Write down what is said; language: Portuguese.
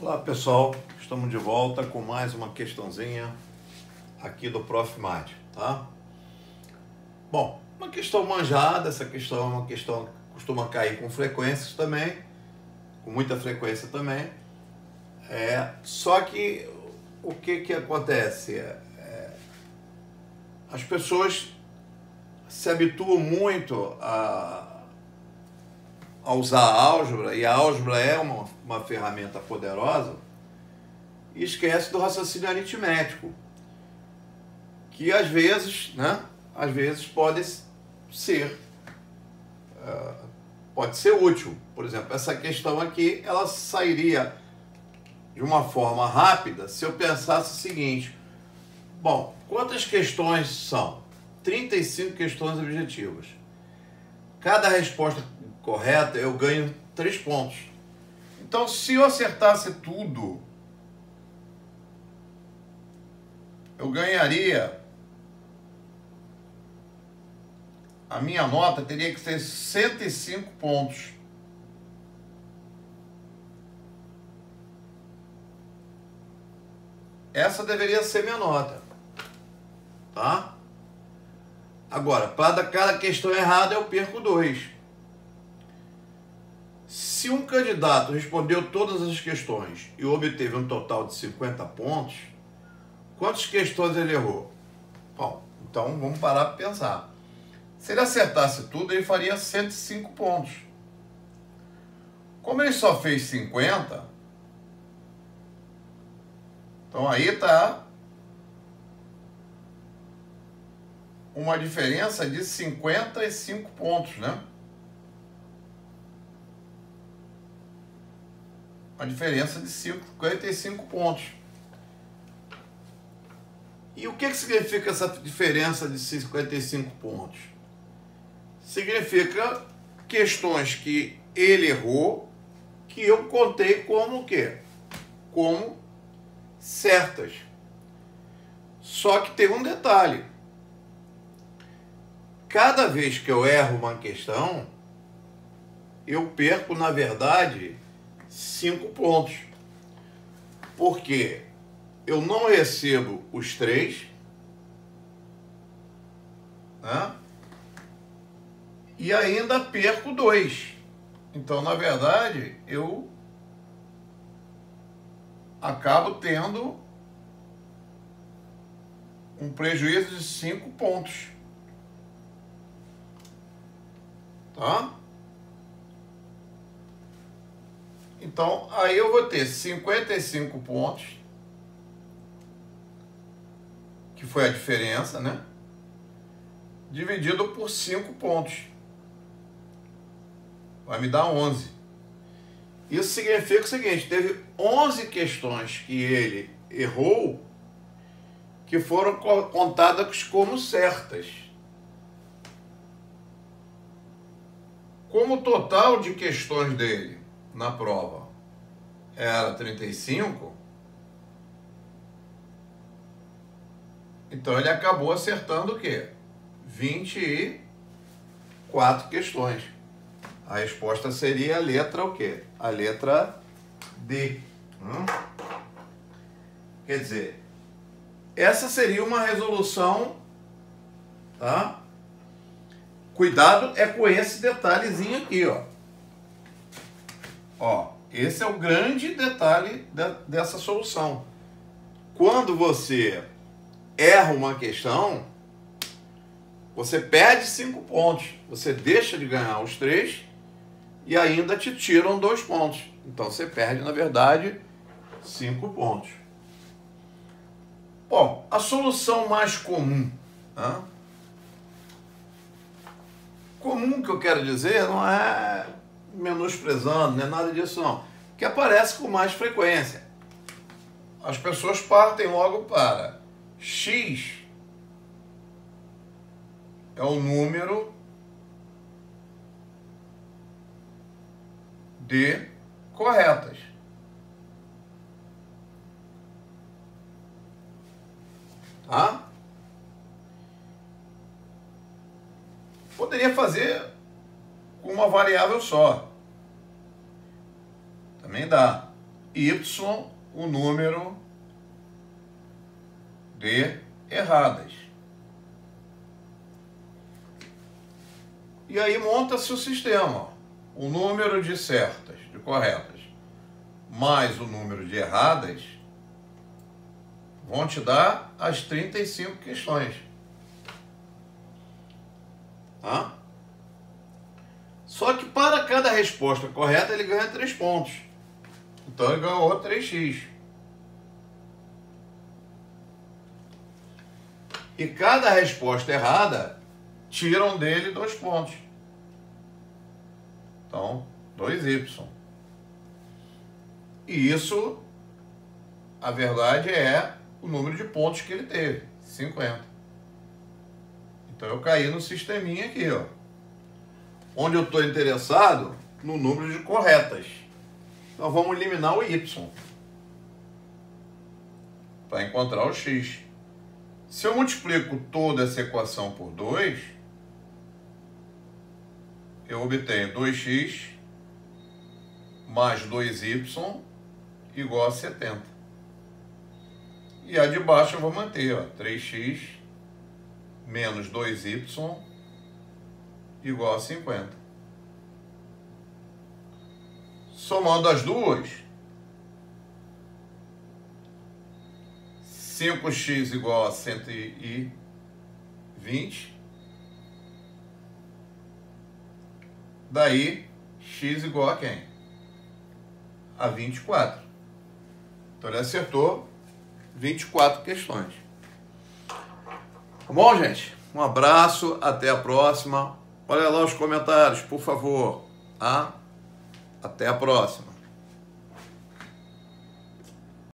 Olá pessoal, estamos de volta com mais uma questãozinha aqui do Prof. Mat, tá? Bom, uma questão manjada, essa questão é uma questão que costuma cair com frequências também, com muita frequência também. Só que o que acontece? As pessoas se habituam muito a usar a álgebra, e a álgebra é uma ferramenta poderosa, e esquece do raciocínio aritmético, que às vezes pode ser útil. Por exemplo, essa questão aqui, ela sairia de uma forma rápida se eu pensasse o seguinte: bom, quantas questões são? 35 questões objetivas. Cada resposta correta eu ganho 3 pontos. Então, se eu acertasse tudo, eu ganharia, a minha nota teria que ser 105 pontos. Essa deveria ser minha nota, tá? Agora, para cada questão errada eu perco 2. Se um candidato respondeu todas as questões e obteve um total de 50 pontos, quantas questões ele errou? Bom, então vamos parar para pensar. Se ele acertasse tudo, ele faria 105 pontos. Como ele só fez 50, então aí está uma diferença de 55 pontos, né? Uma diferença de 55 pontos. E o que significa essa diferença de 55 pontos? Significa questões que ele errou, que eu contei como o quê? Como certas. Só que tem um detalhe. Cada vez que eu erro uma questão, eu perco, na verdade, 5 pontos. Porque eu não recebo os 3, né? E ainda perco 2. Então, na verdade, eu acabo tendo um prejuízo de 5 pontos. Tá? Então, aí eu vou ter 55 pontos, que foi a diferença, né? Dividido por 5 pontos. Vai me dar 11. Isso significa o seguinte: teve 11 questões que ele errou, que foram contadas como certas. Como o total de questões dele na prova era 35, então ele acabou acertando o quê? 24 questões. A resposta seria a letra o quê? A letra D. Quer dizer, essa seria uma resolução, tá? Cuidado é com esse detalhezinho aqui, ó. Ó, esse é o grande detalhe dessa solução. Quando você erra uma questão, você perde 5 pontos. Você deixa de ganhar os 3 e ainda te tiram 2 pontos. Então você perde, na verdade, 5 pontos. Bom, a solução mais comum, né? Comum, que eu quero dizer, não é menosprezando, não é nada disso não, que aparece com mais frequência. As pessoas partem logo para x é o número de corretas. Tá? Poderia fazer com uma variável só. Também dá. y o número de erradas. E aí monta-se o sistema. O número de certas, de corretas, mais o número de erradas vão te dar as 35 questões. Tá? Só que para cada resposta correta ele ganha 3 pontos. Então ele ganhou 3x. E cada resposta errada tiram dele 2 pontos. Então, 2y. E isso, a verdade, é o número de pontos que ele teve, 50. Então eu caí no sisteminha aqui, ó. Onde eu estou interessado no número de corretas. Então vamos eliminar o y para encontrar o x. Se eu multiplico toda essa equação por 2, eu obtenho 2x mais 2y igual a 70. E a de baixo eu vou manter, ó, 3x menos 2y igual a 50. Somando as duas, 5x igual a 120. Daí, x igual a quem? A 24. Então ele acertou 24 questões. Tá bom, gente? Um abraço, até a próxima. Olha lá os comentários, por favor. Até a próxima.